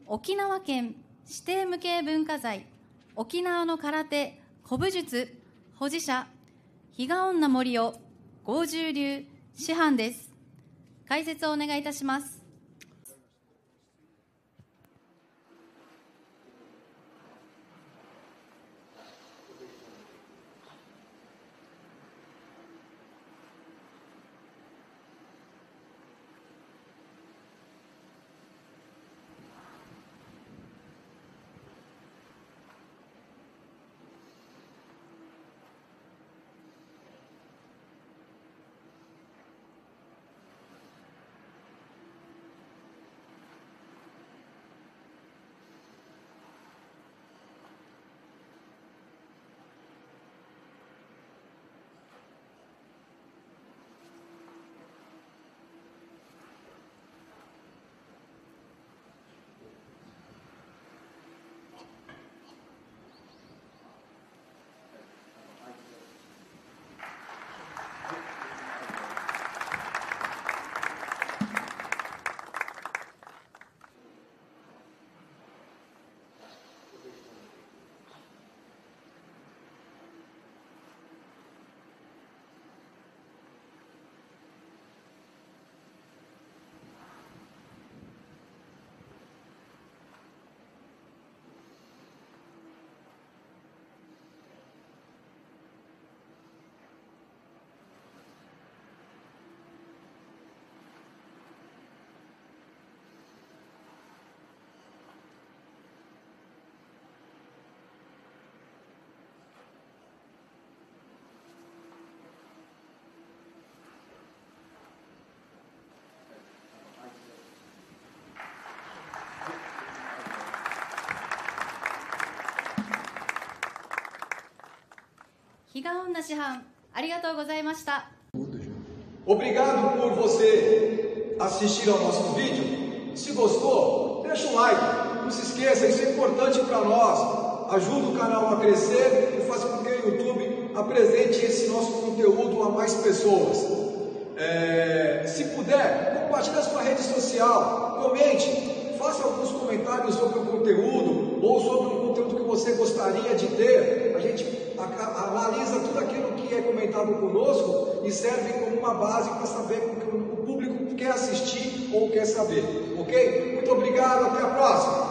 沖縄県指定無形文化財沖縄の空手古武術保持者比嘉女森夫剛柔流師範です。解説をお願いいたします。比嘉女師範、ありがとうございました。 Obrigado por você assistir ao nosso vídeo. Se gostou, deixa um like. Não se esqueça, isso é importante para nós. Ajuda o canal a crescer e faz com que o YouTube apresente esse nosso conteúdo a mais pessoas. Se puder, compartilhe a sua rede social, comente, faça alguns comentários sobre o conteúdo ou sobre o conteúdo que você gostaria de ter. A gente analisa tudo aquilo que é comentado conosco e serve como uma base para saber o que o público quer assistir ou quer saber, ok? Muito obrigado, até a próxima!